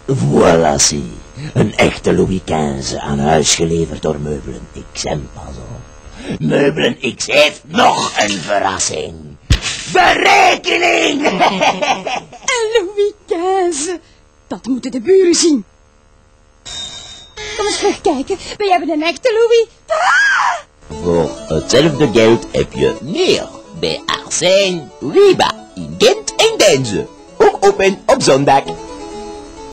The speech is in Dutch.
Voilà, zie. Een echte Louis XV aan huis geleverd door Meubelen X. En pas op. Meubelen X heeft nog een verrassing. De rekening! Een Louis XV. Dat moeten de buren zien. Kom eens terugkijken. Wij hebben een echte Louis. Voor hetzelfde geld heb je meer bij Arsène Riba in Gent en Denze. Ook open op zondag.